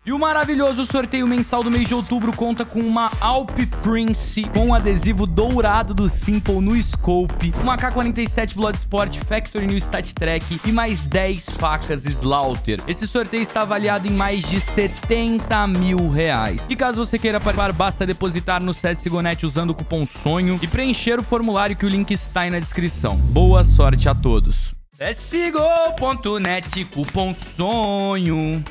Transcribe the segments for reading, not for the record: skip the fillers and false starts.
E o maravilhoso sorteio mensal do mês de outubro conta com uma Alp Prince com adesivo dourado do Simple no scope, uma AK-47 Bloodsport Factory no Stat Track e mais 10 facas Slaughter. Esse sorteio está avaliado em mais de 70 mil reais. E caso você queira participar, basta depositar no CSGO.net usando o cupom SONHO e preencher o formulário que o link está aí na descrição. Boa sorte a todos. CSGO.net, cupom SONHO.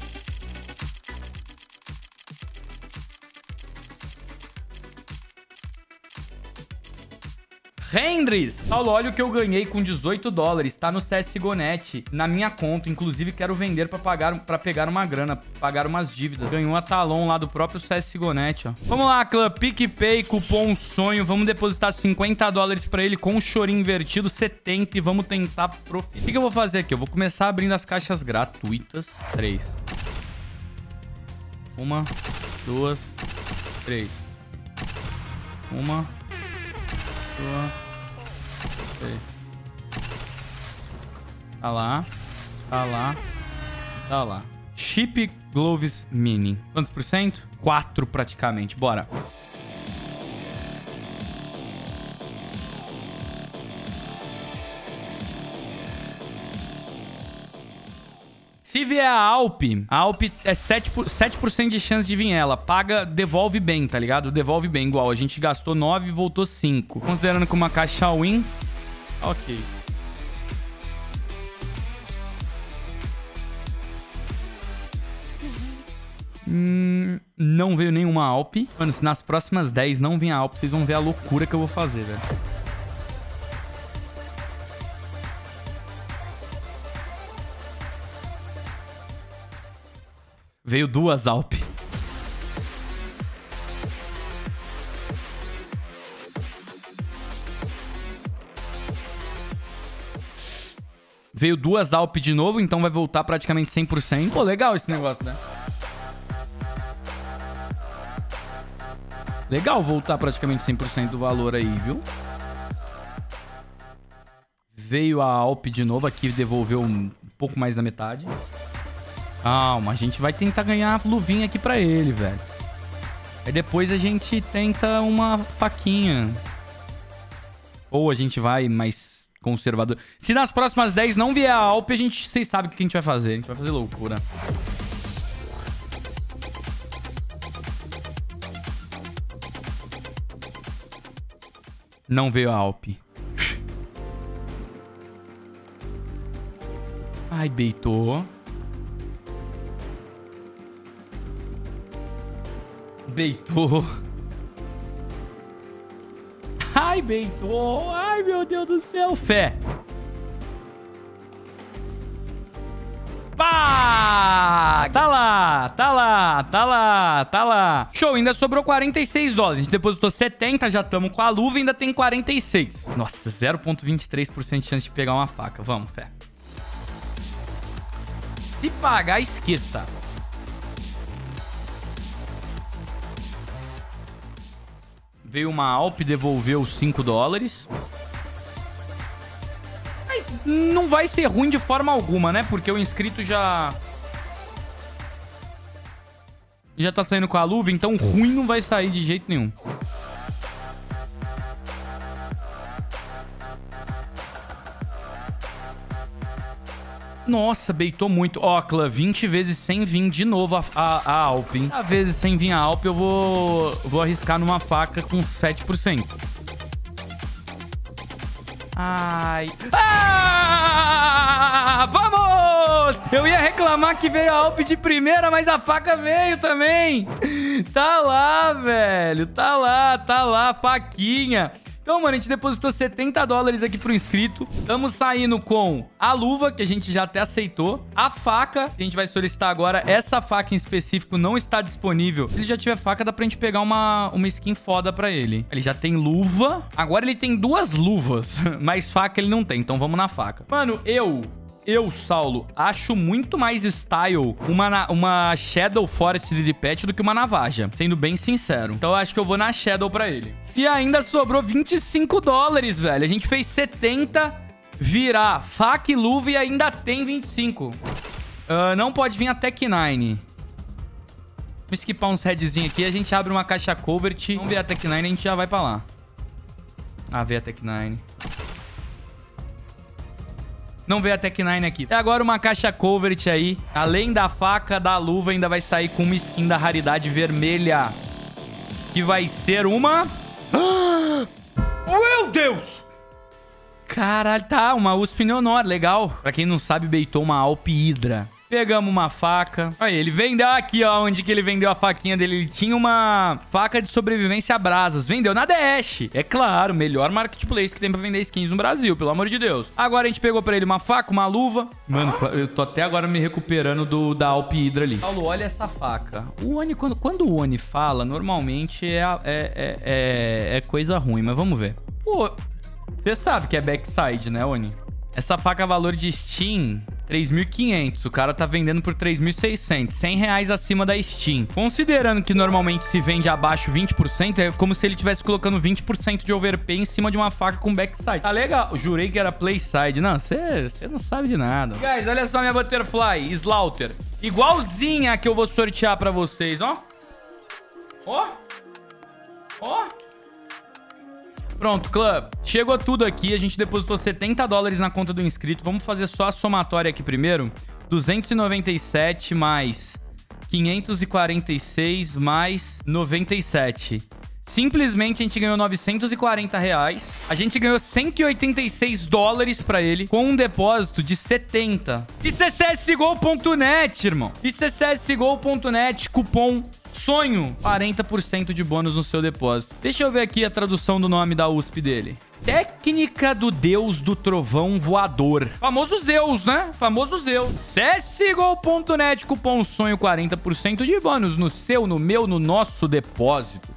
Hendris, Saulo, olha o que eu ganhei com 18 dólares, tá no CSGO.net, na minha conta, inclusive quero vender pra pegar uma grana, pagar umas dívidas. Ganhou a Talon lá do próprio CSGO.net, ó. Vamos lá, clã, PicPay, cupom SONHO, vamos depositar 50 dólares pra ele com o chorinho invertido, 70 e vamos tentar profit. O que eu vou fazer aqui? Eu vou começar abrindo as caixas gratuitas. 3. 1, 2, 3. 1, 2, 3. Tá lá. Tá lá. Tá lá. Chip Gloves Mini. Quantos por cento? 4 praticamente. Bora. Se vier a Alp é 7% de chance de vir ela. Paga, devolve bem, tá ligado? Devolve bem, igual. A gente gastou 9 e voltou 5. Considerando que uma caixa win, ok. Não veio nenhuma Alp. Mano, se nas próximas 10 não vir a Alp, vocês vão ver a loucura que eu vou fazer, velho. Veio 2 Alp. Veio 2 Alp de novo, então vai voltar praticamente 100%. Pô, legal esse negócio, né? Legal voltar praticamente 100% do valor aí, viu? Veio a Alp de novo, aqui devolveu um pouco mais da metade. Calma, a gente vai tentar ganhar a luvinha aqui pra ele, velho. Aí depois a gente tenta uma faquinha. Ou a gente vai mais conservador. Se nas próximas 10 não vier a Alp, vocês sabem o que a gente vai fazer. A gente vai fazer loucura. Não veio a Alp. Ai, beitou. Beitou. Ai, beitou. Ai, meu Deus do céu. Fé. Pá! Tá lá, tá lá, tá lá, tá lá. Show, ainda sobrou 46 dólares. A gente depositou 70, já estamos com a luva e ainda tem 46. Nossa, 0,23% de chance de pegar uma faca. Vamos, fé. Se pagar, esqueça. Veio uma Alp, devolveu os 5 dólares. Mas não vai ser ruim de forma alguma, né? Porque o inscrito já tá saindo com a luva, então ruim não vai sair de jeito nenhum. Nossa, beitou muito. Ó, clã, 20 vezes sem vir de novo a Alp, hein? 20 vezes sem vir a Alp, eu vou arriscar numa faca com 7%. Ai. Ah! Vamos! Eu ia reclamar que veio a Alp de primeira, mas a faca veio também. Tá lá, velho. Tá lá, faquinha. Então, mano, a gente depositou 70 dólares aqui pro inscrito. Estamos saindo com a luva, que a gente já até aceitou. A faca, que a gente vai solicitar agora. Essa faca em específico não está disponível. Se ele já tiver faca, dá pra gente pegar uma skin foda pra ele. Ele já tem luva. Agora ele tem 2 luvas, mas faca ele não tem. Então vamos na faca. Mano, eu, Saulo, acho muito mais style uma Shadow Forest de Pet do que uma Navaja, sendo bem sincero. Então eu acho que eu vou na Shadow pra ele. E ainda sobrou 25 dólares, velho. A gente fez 70, virar faca e luva e ainda tem 25. Não pode vir a Tech 9. Vamos esquipar uns headzinhos aqui. A gente abre uma caixa covert. Vamos ver a Tech 9 e a gente já vai pra lá. Ah, vê a Tech 9. Não vê a Tech 9 aqui. E agora uma caixa covert aí. Além da faca, da luva, ainda vai sair com uma skin da raridade vermelha. Que vai ser uma... Meu Deus! Caralho, tá. Uma USP Neonor. Legal. Pra quem não sabe, baitou uma Alp Hydra. Pegamos uma faca. Aí, ele vendeu aqui, ó, onde que ele vendeu a faquinha dele. Ele tinha uma faca de sobrevivência a brasas. Vendeu na Dash. É claro, melhor marketplace que tem pra vender skins no Brasil, pelo amor de Deus. Agora a gente pegou pra ele uma faca, uma luva. Mano, eu tô até agora me recuperando da Alp Hydra ali. Paulo, olha essa faca. O Oni, quando o Oni fala, normalmente é coisa ruim, mas vamos ver. Pô, você sabe que é backside, né, Oni? Essa faca, valor de Steam... 3.500, o cara tá vendendo por 3.600, 100 reais acima da Steam. Considerando que normalmente se vende abaixo 20%, é como se ele estivesse colocando 20% de overpay em cima de uma faca com backside. Tá legal, jurei que era playside. Não, você não sabe de nada. Guys, olha só minha Butterfly, Slaughter. Igualzinha a que eu vou sortear pra vocês, ó. Ó. Ó. Pronto, club. Chegou tudo aqui. A gente depositou $70 na conta do inscrito. Vamos fazer só a somatória aqui primeiro. 297 mais 546 mais 97. Simplesmente a gente ganhou 940 reais. A gente ganhou $186 pra ele com um depósito de 70. Isso é CSGO.net, irmão. Isso é CSGO.net, cupom sonho, 40% de bônus no seu depósito. Deixa eu ver aqui a tradução do nome da USP dele. Técnica do Deus do Trovão Voador. Famoso Zeus, né? Famoso Zeus. CSGO.net, cupom sonho, 40% de bônus no seu, no meu, no nosso depósito.